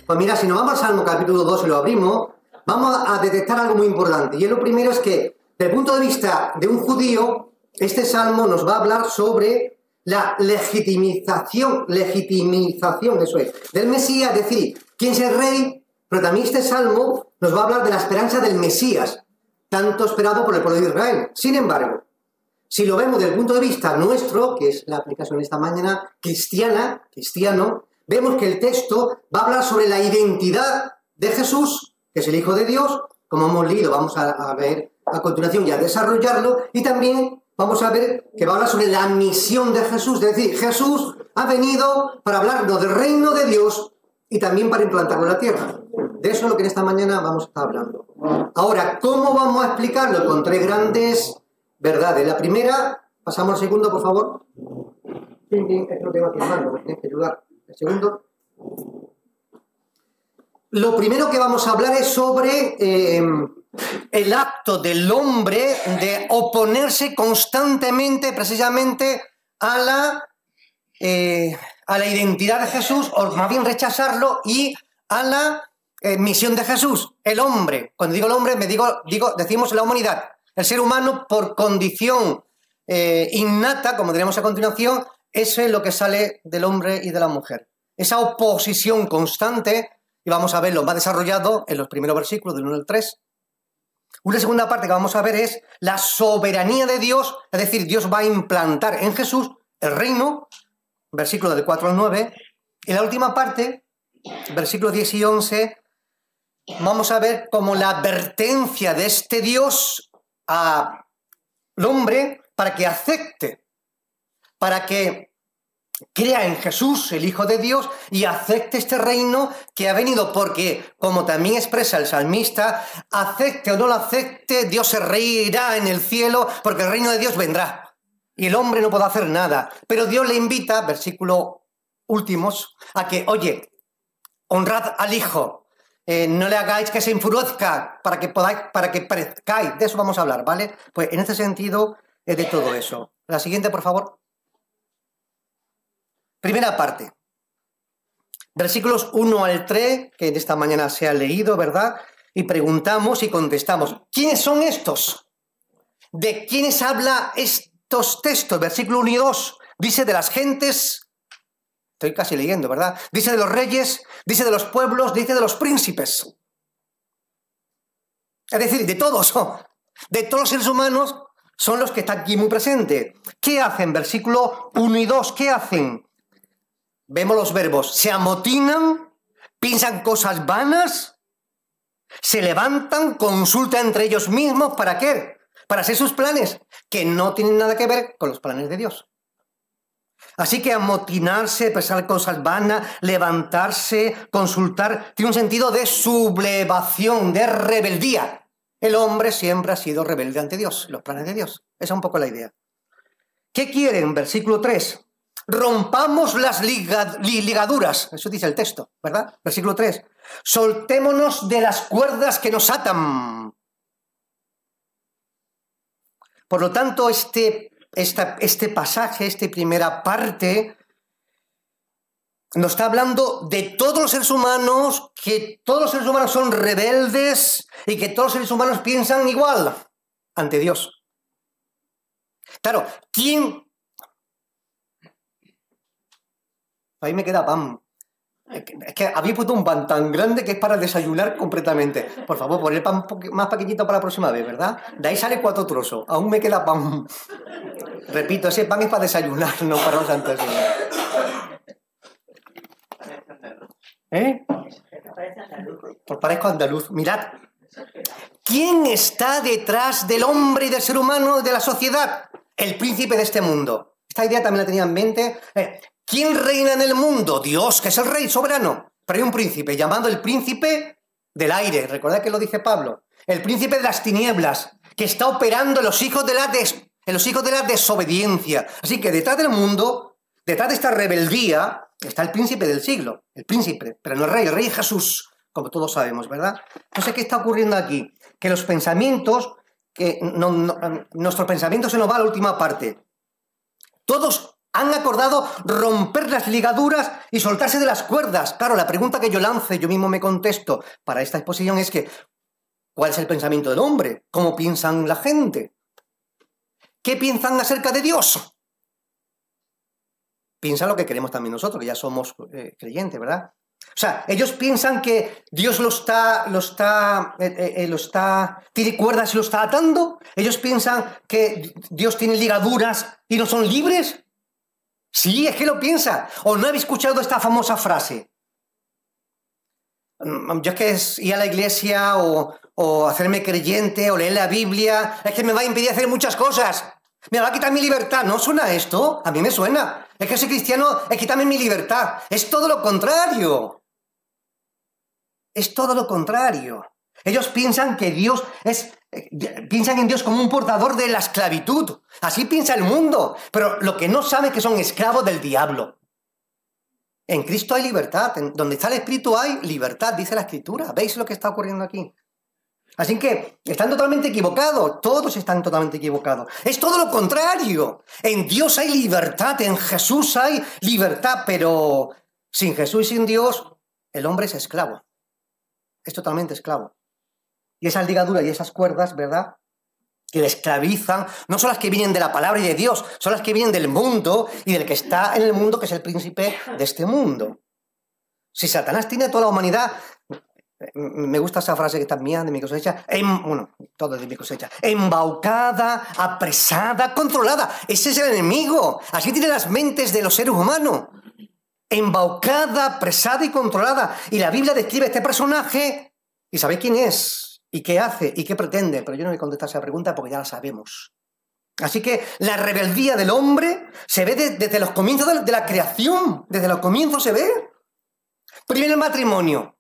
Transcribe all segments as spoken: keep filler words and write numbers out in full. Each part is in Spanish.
Pues mira, si nos vamos al Salmo capítulo dos y lo abrimos, vamos a detectar algo muy importante. Y lo primero es que, desde el punto de vista de un judío, este Salmo nos va a hablar sobre la legitimización, legitimización, eso es, del Mesías, es decir, quién es el rey, pero también este Salmo nos va a hablar de la esperanza del Mesías, tanto esperado por el pueblo de Israel. Sin embargo, si lo vemos desde el punto de vista nuestro, que es la aplicación esta mañana cristiana, cristiano, vemos que el texto va a hablar sobre la identidad de Jesús, que es el Hijo de Dios, como hemos leído, vamos a, a ver a continuación y a desarrollarlo, y también vamos a ver que va a hablar sobre la misión de Jesús, es decir, Jesús ha venido para hablarnos del reino de Dios y también para implantarlo en la tierra. De eso es lo que en esta mañana vamos a estar hablando. Ahora, ¿cómo vamos a explicarlo? Con tres grandes verdades. La primera, pasamos al segundo, por favor. Sí, sí, es que lo tengo aquí en mano, me tienes que ayudar. El segundo. Lo primero que vamos a hablar es sobre eh, el acto del hombre de oponerse constantemente, precisamente, a la, eh, a la identidad de Jesús, o más bien rechazarlo, y a la eh, misión de Jesús. El hombre, cuando digo el hombre, me digo, digo, decimos la humanidad. El ser humano, por condición eh, innata, como diremos a continuación, eso es lo que sale del hombre y de la mujer. Esa oposición constante, y vamos a verlo más desarrollado en los primeros versículos del uno al tres. Una segunda parte que vamos a ver es la soberanía de Dios, es decir, Dios va a implantar en Jesús el reino, versículos del cuatro al nueve. Y la última parte, versículos diez y once, vamos a ver como la advertencia de este Dios al hombre para que acepte, para que crea en Jesús, el Hijo de Dios, y acepte este reino que ha venido, porque, como también expresa el salmista, acepte o no lo acepte, Dios se reirá en el cielo, porque el reino de Dios vendrá, y el hombre no podrá hacer nada. Pero Dios le invita, versículo últimos, a que, oye, honrad al Hijo, eh, no le hagáis que se enfurezca para que podáis, para que perezcáis. De eso vamos a hablar, ¿vale? Pues en este sentido es de todo eso. La siguiente, por favor. Primera parte, versículos uno al tres, que esta mañana se ha leído, ¿verdad? Y preguntamos y contestamos, ¿quiénes son estos? ¿De quiénes habla estos textos? Versículo uno y dos, dice de las gentes, estoy casi leyendo, ¿verdad? Dice de los reyes, dice de los pueblos, dice de los príncipes. Es decir, de todos, de todos los seres humanos son los que están aquí muy presentes. ¿Qué hacen? Versículo uno y dos, ¿qué hacen? Vemos los verbos, se amotinan, piensan cosas vanas, se levantan, consultan entre ellos mismos, ¿para qué? Para hacer sus planes, que no tienen nada que ver con los planes de Dios. Así que amotinarse, pensar cosas vanas, levantarse, consultar, tiene un sentido de sublevación, de rebeldía. El hombre siempre ha sido rebelde ante Dios, los planes de Dios. Esa es un poco la idea. ¿Qué quieren? Versículo tres. Rompamos las ligaduras, eso dice el texto, ¿verdad? Versículo tres. Soltémonos de las cuerdas que nos atan. Por lo tanto, este, esta, este pasaje, esta primera parte, nos está hablando de todos los seres humanos, que todos los seres humanos son rebeldes y que todos los seres humanos piensan igual ante Dios. Claro, ¿quién? Ahí me queda pan. Es que había puesto un pan tan grande que es para desayunar completamente. Por favor, pon el pan más pequeñito para la próxima vez, ¿verdad? De ahí sale cuatro trozos. Aún me queda pan. Repito, ese pan es para desayunar, no para los santos. ¿Eh? Pues parezco andaluz. Mirad. ¿Quién está detrás del hombre y del ser humano de la sociedad? El príncipe de este mundo. Esta idea también la tenía en mente. Eh, ¿Quién reina en el mundo? Dios, que es el rey soberano. Pero hay un príncipe llamado el príncipe del aire. Recordad que lo dice Pablo. El príncipe de las tinieblas, que está operando en los hijos de la, des, en los hijos de la desobediencia. Así que detrás del mundo, detrás de esta rebeldía, está el príncipe del siglo. El príncipe, pero no el rey. El rey es Jesús, como todos sabemos, ¿verdad? Entonces, ¿qué está ocurriendo aquí? Que los pensamientos, que no, no, nuestro pensamiento se nos va a la última parte. Todos Han acordado romper las ligaduras y soltarse de las cuerdas. Claro, la pregunta que yo lance, yo mismo me contesto para esta exposición es que, ¿cuál es el pensamiento del hombre? ¿Cómo piensan la gente? ¿Qué piensan acerca de Dios? Piensan lo que queremos también nosotros, que ya somos eh, creyentes, ¿verdad? O sea, ellos piensan que Dios lo está, lo está, eh, eh, lo está, tiene cuerdas y lo está atando. Ellos piensan que Dios tiene ligaduras y no son libres. Sí, es que lo piensa. ¿O no habéis escuchado esta famosa frase? Yo es que es ir a la iglesia o, o hacerme creyente o leer la Biblia, es que me va a impedir hacer muchas cosas. Me va a quitar mi libertad. ¿No suena esto? A mí me suena. Es que soy cristiano, es quitarme mi libertad. Es todo lo contrario. Es todo lo contrario. Ellos piensan que Dios es... Piensan en Dios como un portador de la esclavitud. Así piensa el mundo. Pero lo que no saben es que son esclavos del diablo. En Cristo hay libertad. En donde está el Espíritu hay libertad, dice la Escritura. ¿Veis lo que está ocurriendo aquí? Así que están totalmente equivocados. Todos están totalmente equivocados. Es todo lo contrario. En Dios hay libertad. En Jesús hay libertad. Pero sin Jesús y sin Dios, el hombre es esclavo. Es totalmente esclavo. Y esas ligaduras y esas cuerdas, ¿verdad?, que le esclavizan, no son las que vienen de la palabra y de Dios, son las que vienen del mundo y del que está en el mundo, que es el príncipe de este mundo. Si Satanás tiene a toda la humanidad, me gusta esa frase que está mía, de mi cosecha, en, bueno, todo es de mi cosecha, embaucada, apresada, controlada. Ese es el enemigo. Así tiene las mentes de los seres humanos. Embaucada, apresada y controlada. Y la Biblia describe a este personaje, y sabéis quién es, y qué hace, y qué pretende, pero yo no voy a contestar esa pregunta porque ya la sabemos. Así que la rebeldía del hombre se ve de, desde los comienzos de, de la creación, desde los comienzos se ve. Primero el matrimonio.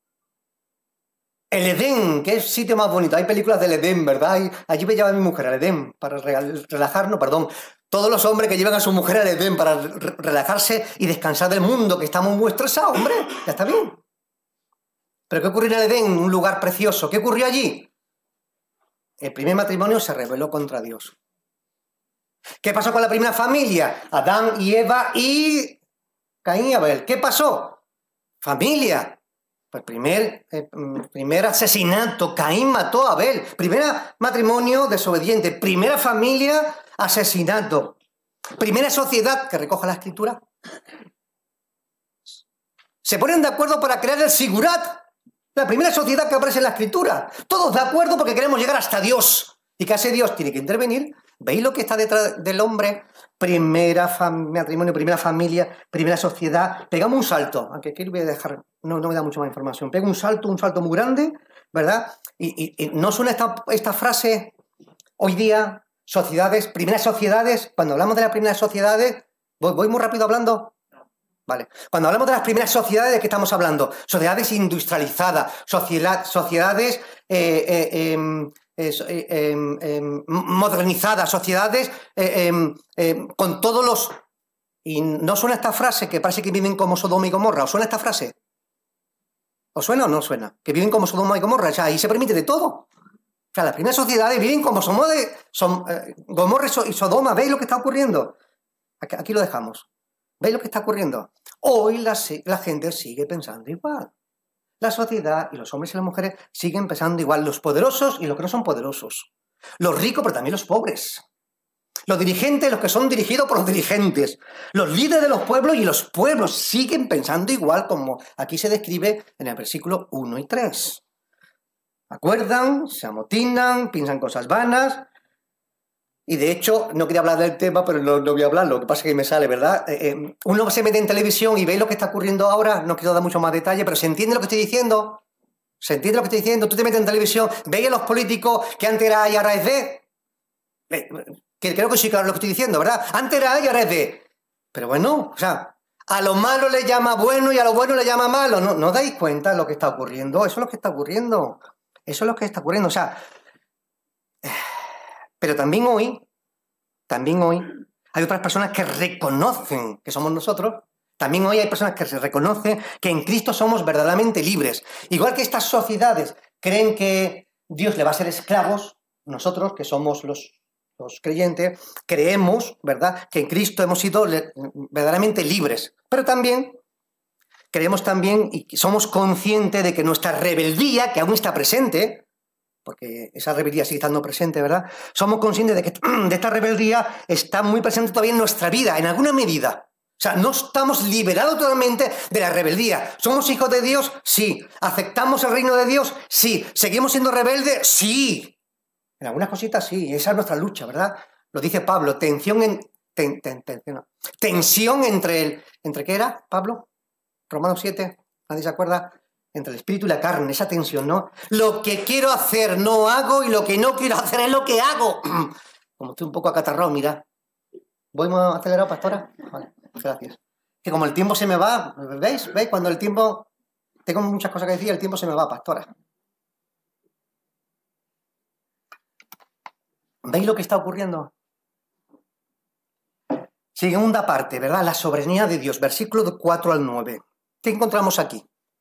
El Edén, que es el sitio más bonito. Hay películas del Edén, ¿verdad? Y allí me lleva a mi mujer al Edén para relajarnos, perdón. Todos los hombres que llevan a su mujer al Edén para re relajarse y descansar del mundo, que estamos muy estresados, hombre, ya está bien. ¿Pero qué ocurrió en el Edén? Un lugar precioso. ¿Qué ocurrió allí? El primer matrimonio se rebeló contra Dios. ¿Qué pasó con la primera familia? Adán y Eva y Caín y Abel. ¿Qué pasó? Familia. Pues primer, eh, primer asesinato. Caín mató a Abel. Primer matrimonio desobediente. Primera familia, asesinato. Primera sociedad, que recoja la Escritura. Se ponen de acuerdo para crear el Sigurat. La primera sociedad que aparece en la Escritura. Todos de acuerdo porque queremos llegar hasta Dios. ¿Y qué hace Dios? Tiene que intervenir. ¿Veis lo que está detrás del hombre? Primera matrimonio, primera familia, primera sociedad. Pegamos un salto. Aunque aquí voy a dejar, no, no me da mucha más información. Pega un salto, un salto muy grande, ¿verdad? Y, y, y no suena esta, esta frase hoy día, sociedades, primeras sociedades. Cuando hablamos de las primeras sociedades, ¿voy, voy muy rápido hablando? Vale. Cuando hablamos de las primeras sociedades, ¿de qué estamos hablando? Sociedades industrializadas, sociedad, sociedades eh, eh, eh, eh, eh, eh, modernizadas, sociedades eh, eh, eh, con todos los... Y no suena esta frase que parece que viven como Sodoma y Gomorra. ¿Os suena esta frase? ¿Os suena o no suena? Que viven como Sodoma y Gomorra. O sea, ahí se permite de todo. O sea, las primeras sociedades viven como somos de son, eh, Gomorra y Sodoma. ¿Veis lo que está ocurriendo? Aquí, aquí lo dejamos. ¿Veis lo que está ocurriendo? Hoy la, la gente sigue pensando igual. La sociedad y los hombres y las mujeres siguen pensando igual. Los poderosos y los que no son poderosos. Los ricos, pero también los pobres. Los dirigentes, los que son dirigidos por los dirigentes. Los líderes de los pueblos y los pueblos siguen pensando igual, como aquí se describe en el versículo uno y tres. Acuerdan, se amotinan, piensan cosas vanas. Y de hecho, no quería hablar del tema, pero no, no voy a hablar, lo que pasa es que me sale, ¿verdad? Eh, eh, uno se mete en televisión y ve lo que está ocurriendo ahora, no quiero dar mucho más detalle, pero ¿se entiende lo que estoy diciendo? ¿Se entiende lo que estoy diciendo? Tú te metes en televisión, veis a los políticos que antes era A y ahora es B. Eh, que creo que sí, claro, lo que estoy diciendo, ¿verdad? Antes era A y ahora es B. Pero bueno, o sea, a lo malo le llama bueno y a lo bueno le llama malo. ¿No, no dais cuenta de lo que está ocurriendo? Eso es lo que está ocurriendo. Eso es lo que está ocurriendo. O sea... Pero también hoy, también hoy, hay otras personas que reconocen que somos nosotros. También hoy hay personas que se reconocen que en Cristo somos verdaderamente libres. Igual que estas sociedades creen que Dios le va a ser esclavos, nosotros, que somos los los creyentes, creemos, ¿verdad?, que en Cristo hemos sido verdaderamente libres. Pero también creemos también y somos conscientes de que nuestra rebeldía, que aún está presente, porque esa rebeldía sigue estando presente, ¿verdad? Somos conscientes de que de esta rebeldía está muy presente todavía en nuestra vida, en alguna medida. O sea, no estamos liberados totalmente de la rebeldía. ¿Somos hijos de Dios? Sí. ¿Aceptamos el reino de Dios? Sí. ¿Seguimos siendo rebeldes? Sí. En algunas cositas sí. Esa es nuestra lucha, ¿verdad? Lo dice Pablo. Tensión en... Ten, ten, ten, no. Tensión entre el... ¿Entre qué era, Pablo? Romanos siete. ¿Nadie se acuerda? Entre el espíritu y la carne. Esa tensión, ¿no? Lo que quiero hacer no hago y lo que no quiero hacer es lo que hago. Como estoy un poco acatarrado, mira. ¿Voy más acelerado, pastora? Vale. Gracias. Que como el tiempo se me va, ¿veis? ¿Veis? Cuando el tiempo... Tengo muchas cosas que decir, el tiempo se me va, pastora. ¿Veis lo que está ocurriendo? Segunda parte, ¿verdad? La soberanía de Dios, versículo cuatro al nueve. ¿Qué encontramos aquí?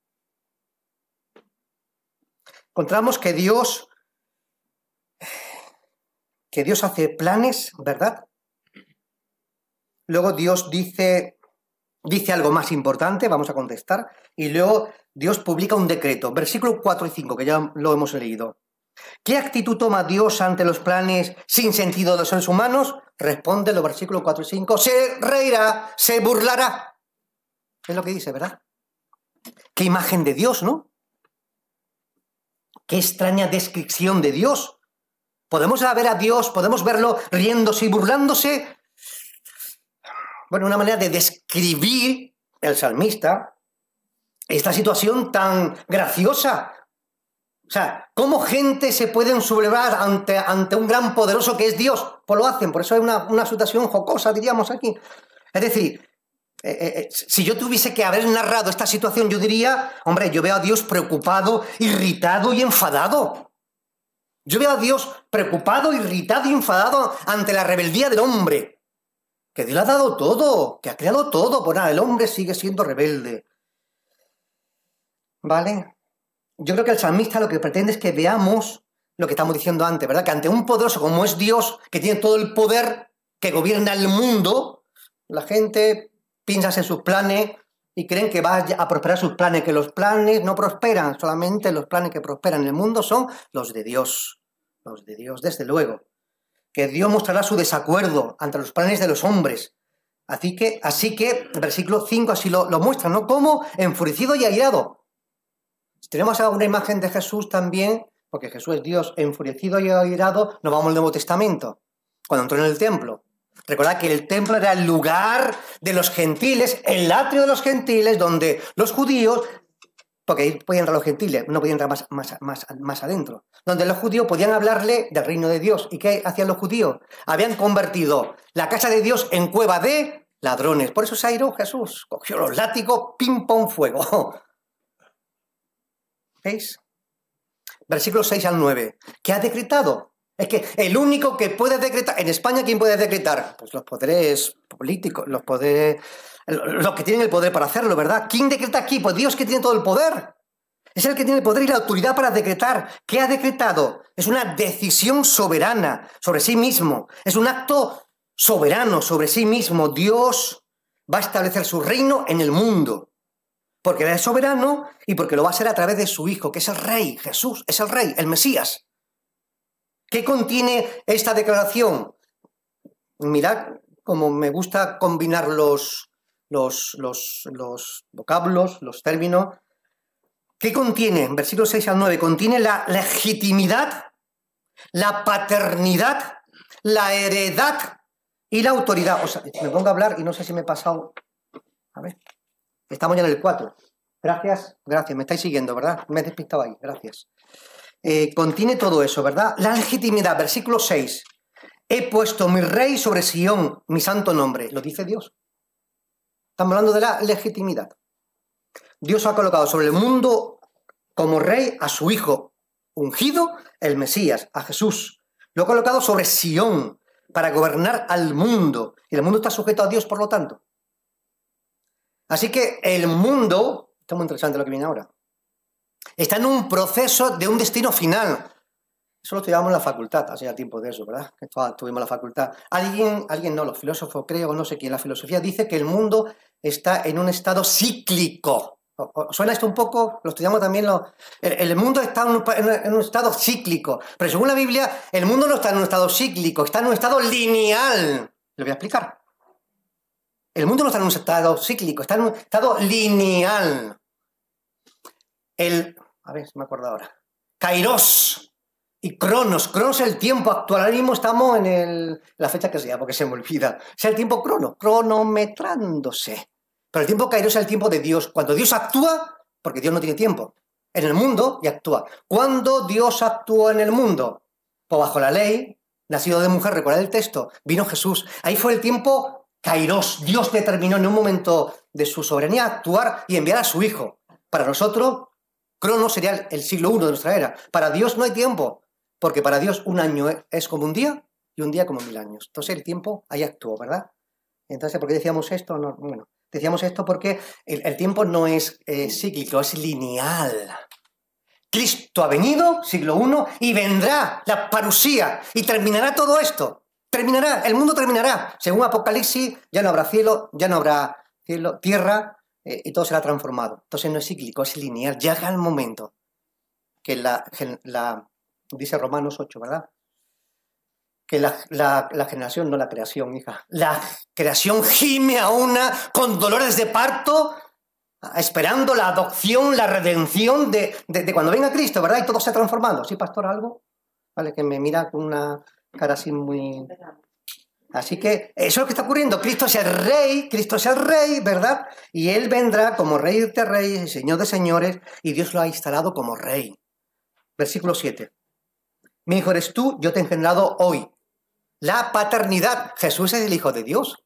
Encontramos que Dios... Que Dios hace planes, ¿verdad? Luego Dios dice, dice algo más importante, vamos a contestar, y luego Dios publica un decreto, versículos cuatro y cinco, que ya lo hemos leído. ¿Qué actitud toma Dios ante los planes sin sentido de los seres humanos? Responde los versículos cuatro y cinco, se reirá, se burlará. Es lo que dice, ¿verdad? Qué imagen de Dios, ¿no? Qué extraña descripción de Dios. Podemos ver a Dios, podemos verlo riéndose y burlándose. Bueno, una manera de describir el salmista esta situación tan graciosa. O sea, ¿cómo gente se pueden sublevar ante, ante un gran poderoso que es Dios? Pues lo hacen, por eso es una, una situación jocosa, diríamos aquí. Es decir, eh, eh, si yo tuviese que haber narrado esta situación, yo diría, hombre, yo veo a Dios preocupado, irritado y enfadado. Yo veo a Dios preocupado, irritado y enfadado ante la rebeldía del hombre. Que Dios le ha dado todo, que ha creado todo, pues nada, el hombre sigue siendo rebelde. ¿Vale? Yo creo que el salmista lo que pretende es que veamos lo que estamos diciendo antes, ¿verdad? Que ante un poderoso como es Dios, que tiene todo el poder, que gobierna el mundo, la gente piensa en sus planes y creen que va a prosperar sus planes, que los planes no prosperan, solamente los planes que prosperan en el mundo son los de Dios, los de Dios, desde luego. Que Dios mostrará su desacuerdo ante los planes de los hombres. Así que, así que el versículo cinco así lo, lo muestra, ¿no? Como enfurecido y airado. Si tenemos alguna imagen de Jesús también, porque Jesús es Dios enfurecido y airado, nos vamos al Nuevo Testamento, cuando entró en el templo. Recordad que el templo era el lugar de los gentiles, el atrio de los gentiles, donde los judíos, porque ahí podían entrar los gentiles, no podían entrar más, más, más, más adentro, donde los judíos podían hablarle del reino de Dios. ¿Y qué hacían los judíos? Habían convertido la casa de Dios en cueva de ladrones. Por eso se airó Jesús, cogió los látigos, pim, pum, fuego. ¿Veis? Versículos seis al nueve. ¿Qué ha decretado? Es que el único que puede decretar... En España, ¿quién puede decretar? Pues los poderes políticos, los poderes... los que tienen el poder para hacerlo, ¿verdad? ¿Quién decreta aquí? Pues Dios, que tiene todo el poder. Es el que tiene el poder y la autoridad para decretar. ¿Qué ha decretado? Es una decisión soberana sobre sí mismo. Es un acto soberano sobre sí mismo. Dios va a establecer su reino en el mundo. Porque Él es soberano y porque lo va a hacer a través de su Hijo, que es el Rey. Jesús es el Rey, el Mesías. ¿Qué contiene esta declaración? Mirad cómo me gusta combinar los... Los, los, los vocablos, los términos. ¿Qué contiene? Versículos seis al nueve. Contiene la legitimidad, la paternidad, la heredad y la autoridad. O sea, me pongo a hablar y no sé si me he pasado. A ver. Estamos ya en el cuatro. Gracias, gracias. Me estáis siguiendo, ¿verdad? Me he despistado ahí. Gracias. Eh, contiene todo eso, ¿verdad? La legitimidad. Versículo seis. He puesto mi rey sobre Sión, mi santo nombre. Lo dice Dios. Estamos hablando de la legitimidad. Dios ha colocado sobre el mundo como rey a su Hijo ungido, el Mesías, a Jesús. Lo ha colocado sobre Sión para gobernar al mundo. Y el mundo está sujeto a Dios, por lo tanto. Así que el mundo, está muy interesante lo que viene ahora, está en un proceso de un destino final. Eso lo estudiábamos en la facultad, hace ya tiempo de eso, ¿verdad? Que tuvimos la facultad. Alguien, alguien no, los filósofos, creo, no sé quién, la filosofía dice que el mundo está en un estado cíclico. ¿Suena esto un poco? Lo estudiamos también. Lo, el, el mundo está en un, en un estado cíclico, pero según la Biblia, el mundo no está en un estado cíclico, está en un estado lineal. Lo voy a explicar. El mundo no está en un estado cíclico, está en un estado lineal. El, a ver si me acuerdo ahora. Kairos y Cronos. Cronos es el tiempo actual. Ahora mismo estamos en el, la fecha que sea, porque se me olvida. Es el tiempo crono, cronometrándose. Pero el tiempo Kairos es el tiempo de Dios. Cuando Dios actúa, porque Dios no tiene tiempo, en el mundo y actúa. ¿Cuándo Dios actuó en el mundo? Pues bajo la ley, nacido de mujer, recordad el texto, vino Jesús. Ahí fue el tiempo Kairos. Dios determinó en un momento de su soberanía actuar y enviar a su Hijo. Para nosotros, Cronos sería el siglo primero de nuestra era. Para Dios no hay tiempo, porque para Dios un año es como un día y un día como mil años. Entonces el tiempo ahí actuó, ¿verdad? Entonces, ¿por qué decíamos esto? No, bueno, decíamos esto porque el, el tiempo no es eh, cíclico, es lineal. Cristo ha venido, siglo primero, y vendrá la parusía y terminará todo esto. Terminará, el mundo terminará. Según Apocalipsis, ya no habrá cielo, ya no habrá cielo, tierra, eh, y todo será transformado. Entonces no es cíclico, es lineal. Llega el momento que la, la dice Romanos ocho, ¿verdad? Que la, la, la generación, no la creación, hija. La creación gime a una con dolores de parto, esperando la adopción, la redención de, de, de cuando venga Cristo, ¿verdad? Y todo se ha transformado. ¿Sí, pastor, algo? Vale, que me mira con una cara así muy... Así que eso es lo que está ocurriendo. Cristo es el rey, Cristo es el rey, ¿verdad? Y Él vendrá como rey de reyes y señor de señores, y Dios lo ha instalado como rey. Versículo siete. Mi hijo eres tú, yo te he engendrado hoy. La paternidad. Jesús es el Hijo de Dios.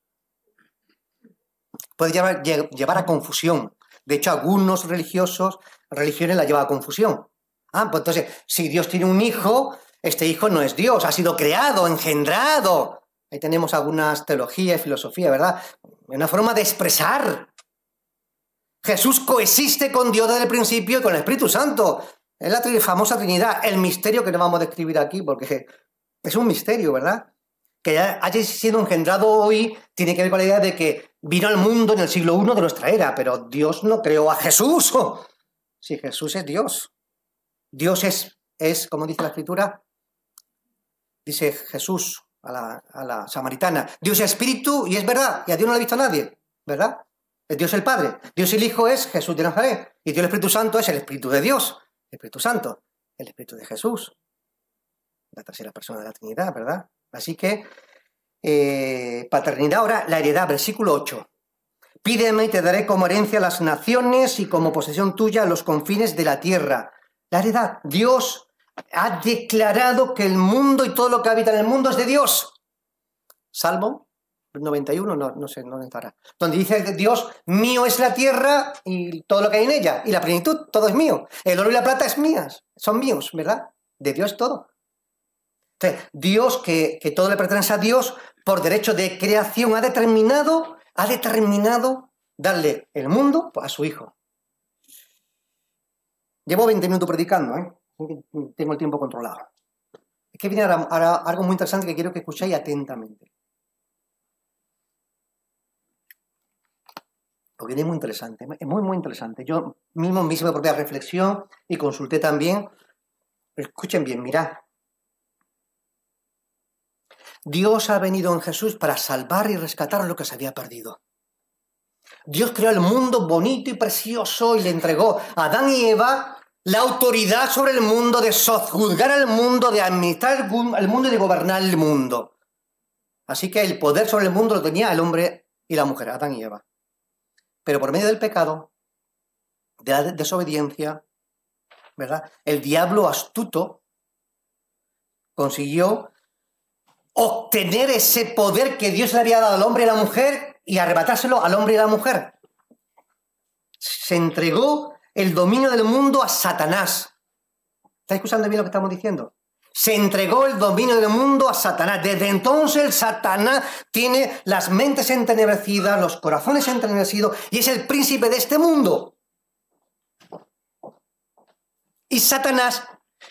Puede llevar, llevar a confusión. De hecho, algunos religiosos, religiones la llevan a confusión. Ah, pues entonces, si Dios tiene un hijo, este hijo no es Dios, ha sido creado, engendrado. Ahí tenemos algunas teologías y filosofía, ¿verdad? Una forma de expresar. Jesús coexiste con Dios desde el principio y con el Espíritu Santo. Es la famosa Trinidad, el misterio que no vamos a describir aquí porque es un misterio, ¿verdad? Que haya sido engendrado hoy tiene que ver con la idea de que vino al mundo en el siglo primero de nuestra era, pero Dios no creó a Jesús. Oh, si Jesús es Dios. Dios es, es, como dice la Escritura, dice Jesús a la, a la samaritana, Dios es espíritu y es verdad, y a Dios no lo ha visto nadie, ¿verdad? Es Dios el Padre, Dios el Hijo es Jesús de Nazaret, y Dios el Espíritu Santo es el Espíritu de Dios, el Espíritu Santo, el Espíritu de Jesús, la tercera persona de la Trinidad, ¿verdad? Así que, eh, paternidad, ahora la heredad, versículo ocho. Pídeme y te daré como herencia las naciones y como posesión tuya los confines de la tierra. La heredad, Dios ha declarado que el mundo y todo lo que habita en el mundo es de Dios. Salmo noventa y uno, no, no sé dónde estará, donde dice Dios, mío es la tierra y todo lo que hay en ella, y la plenitud, todo es mío. El oro y la plata es mías, son míos, ¿verdad? De Dios todo. Entonces, Dios, que, que todo le pertenece a Dios, por derecho de creación ha determinado, ha determinado darle el mundo a su Hijo. Llevo veinte minutos predicando, ¿eh? Tengo el tiempo controlado. Es que viene ahora, ahora algo muy interesante que quiero que escuchéis atentamente. Lo que viene muy interesante, es muy, muy interesante. Yo mismo me hice mi propia reflexión y consulté también. Escuchen bien, mirad. Dios ha venido en Jesús para salvar y rescatar lo que se había perdido. Dios creó el mundo bonito y precioso y le entregó a Adán y Eva la autoridad sobre el mundo, de sojuzgar al mundo, de administrar el mundo y de gobernar el mundo. Así que el poder sobre el mundo lo tenía el hombre y la mujer, Adán y Eva. Pero por medio del pecado, de la desobediencia, ¿verdad? El diablo astuto consiguió obtener ese poder que Dios le había dado al hombre y a la mujer y arrebatárselo al hombre y a la mujer. Se entregó el dominio del mundo a Satanás. ¿Estáis escuchando bien lo que estamos diciendo? Se entregó el dominio del mundo a Satanás. Desde entonces el Satanás tiene las mentes entenebrecidas, los corazones entenebrecidos y es el príncipe de este mundo. Y Satanás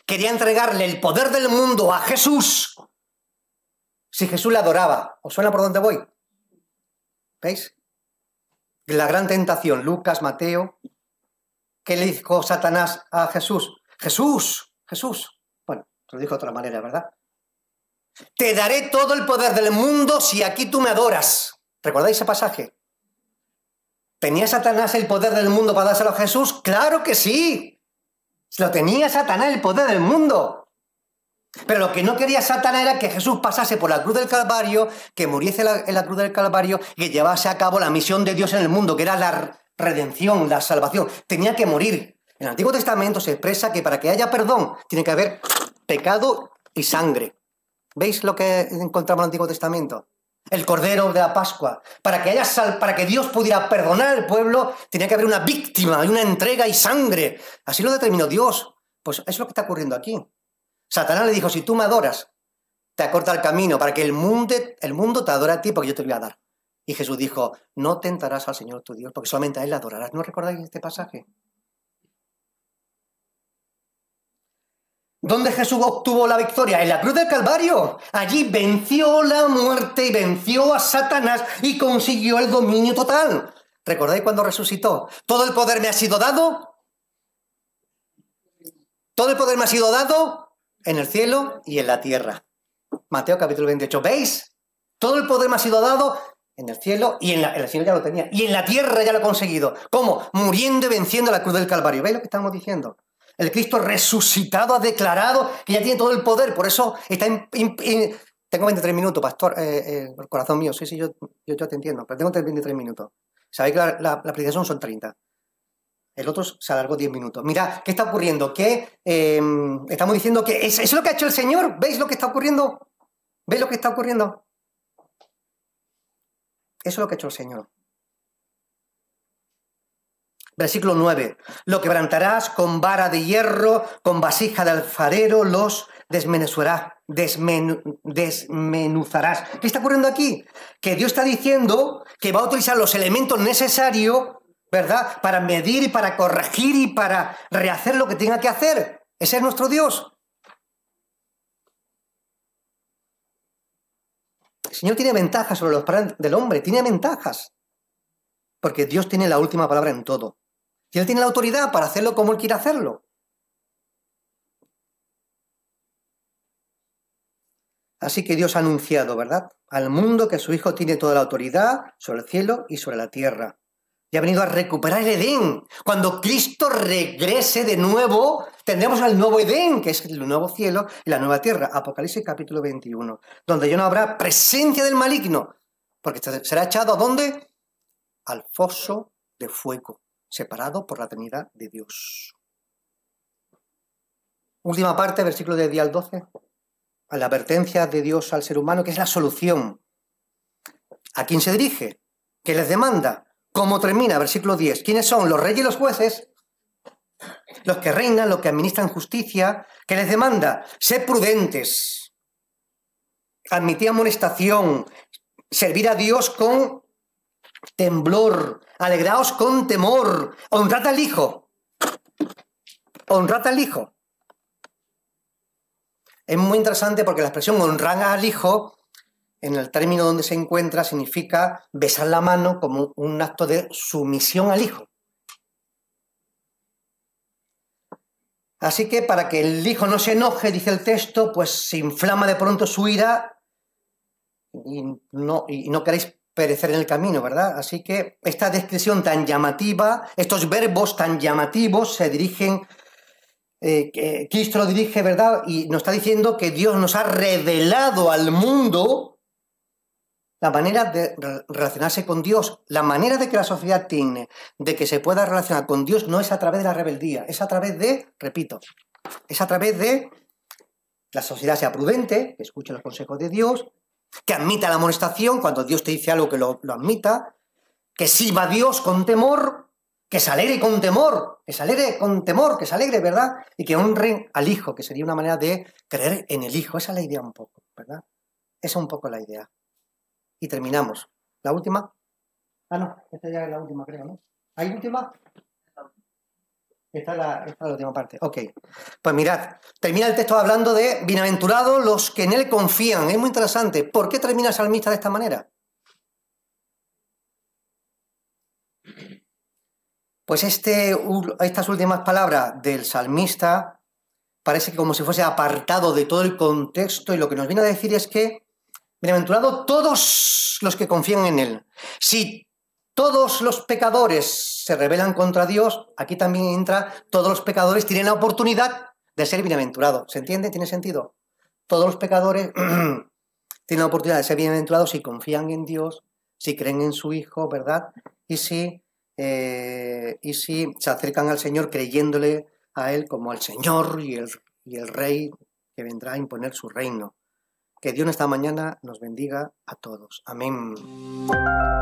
quería entregarle el poder del mundo a Jesús si Jesús le adoraba. ¿Os suena por dónde voy? ¿Veis? La gran tentación, Lucas, Mateo. ¿Qué le dijo Satanás a Jesús? Jesús, Jesús. Bueno, te lo dijo de otra manera, ¿verdad? Te daré todo el poder del mundo si aquí tú me adoras. ¿Recordáis ese pasaje? ¿Tenía Satanás el poder del mundo para dárselo a Jesús? ¡Claro que sí! Lo tenía Satanás el poder del mundo. Pero lo que no quería Satanás era que Jesús pasase por la cruz del Calvario, que muriese en la cruz del Calvario y que llevase a cabo la misión de Dios en el mundo, que era la redención, la salvación. Tenía que morir. En el Antiguo Testamento se expresa que para que haya perdón tiene que haber pecado y sangre. ¿Veis lo que encontramos en el Antiguo Testamento? El Cordero de la Pascua. Para que haya sal, para que Dios pudiera perdonar al pueblo, tenía que haber una víctima, una entrega y sangre. Así lo determinó Dios. Pues es lo que está ocurriendo aquí. Satanás le dijo, si tú me adoras, te acorta el camino para que el mundo, el mundo te adore a ti porque yo te voy a dar. Y Jesús dijo, no tentarás al Señor tu Dios porque solamente a Él le adorarás. ¿No recordáis este pasaje? ¿Dónde Jesús obtuvo la victoria? En la cruz del Calvario. Allí venció la muerte y venció a Satanás y consiguió el dominio total. ¿Recordáis cuando resucitó? Todo el poder me ha sido dado. Todo el poder me ha sido dado en el cielo y en la tierra. Mateo capítulo veintiocho. ¿Veis? Todo el poder me ha sido dado en el cielo y en, la, en el cielo ya lo tenía. Y en la tierra ya lo he conseguido. ¿Cómo? Muriendo y venciendo la cruz del Calvario. ¿Veis lo que estamos diciendo? El Cristo resucitado ha declarado que ya tiene todo el poder. Por eso está... In, in, in, tengo veintitrés minutos, pastor. Eh, eh, corazón mío. Sí, sí, yo, yo, yo te entiendo. Pero tengo veintitrés minutos. Sabéis que la, la, la predicación son treinta. El otro se alargó diez minutos. Mirad, ¿qué está ocurriendo? Que eh, estamos diciendo que es, es lo que ha hecho el Señor. ¿Veis lo que está ocurriendo? ¿Veis lo que está ocurriendo? Eso es lo que ha hecho el Señor. Versículo nueve. Lo quebrantarás con vara de hierro, con vasija de alfarero, los desmenuzarás. Desmenu, desmenuzarás. ¿Qué está ocurriendo aquí? Que Dios está diciendo que va a utilizar los elementos necesarios, ¿verdad? Para medir y para corregir y para rehacer lo que tenga que hacer. Ese es nuestro Dios. El Señor tiene ventajas sobre los planes del hombre, tiene ventajas. Porque Dios tiene la última palabra en todo. Y Él tiene la autoridad para hacerlo como Él quiere hacerlo. Así que Dios ha anunciado, ¿verdad?, al mundo que su Hijo tiene toda la autoridad sobre el cielo y sobre la tierra. Y ha venido a recuperar el Edén. Cuando Cristo regrese de nuevo, tendremos el nuevo Edén, que es el nuevo cielo y la nueva tierra. Apocalipsis capítulo veintiuno. Donde ya no habrá presencia del maligno. Porque será echado ¿a dónde? Al foso de fuego, separado por la eternidad de Dios. Última parte, versículo del diez al doce. A la advertencia de Dios al ser humano, que es la solución. ¿A quién se dirige? ¿Qué les demanda? ¿Cómo termina? Versículo diez. ¿Quiénes son? Los reyes y los jueces, los que reinan, los que administran justicia. ¿Qué les demanda? Sed prudentes, admitid amonestación, servir a Dios con temblor, alegraos con temor, honrad al Hijo, honrad al Hijo. Es muy interesante porque la expresión honrar al Hijo, en el término donde se encuentra, significa besar la mano como un acto de sumisión al Hijo. Así que para que el Hijo no se enoje, dice el texto, pues se inflama de pronto su ira y no, y no queréis perecer en el camino, ¿verdad? Así que esta descripción tan llamativa, estos verbos tan llamativos se dirigen, eh, que Cristo lo dirige, ¿verdad? Y nos está diciendo que Dios nos ha revelado al mundo la manera de relacionarse con Dios. La manera de que la sociedad tiene de que se pueda relacionar con Dios no es a través de la rebeldía, es a través de, repito, es a través de la sociedad sea prudente, que escuche los consejos de Dios, que admita la amonestación cuando Dios te dice algo, que lo, lo admita, que sirva a Dios con temor, que se alegre con temor, que se alegre con temor, que se alegre, ¿verdad? Y que honre al Hijo, que sería una manera de creer en el Hijo. Esa es la idea un poco, ¿verdad? Esa es un poco la idea. Y terminamos. ¿La última? Ah, no, esta ya es la última, creo, ¿no? ¿Hay última? Esta es, la, esta es la última parte. Ok. Pues mirad, termina el texto hablando de bienaventurados los que en él confían. Es muy interesante. ¿Por qué termina el salmista de esta manera? Pues este, estas últimas palabras del salmista parece que como si fuese apartado de todo el contexto, y lo que nos viene a decir es que bienaventurados todos los que confían en él. Si todos los pecadores se rebelan contra Dios, aquí también entra, todos los pecadores tienen la oportunidad de ser bienaventurados. ¿Se entiende? ¿Tiene sentido? Todos los pecadores tienen la oportunidad de ser bienaventurados si confían en Dios, si creen en su Hijo, ¿verdad? Y si, eh, y si se acercan al Señor creyéndole a Él como al Señor y el, y el Rey que vendrá a imponer su reino. Que Dios esta mañana nos bendiga a todos. Amén.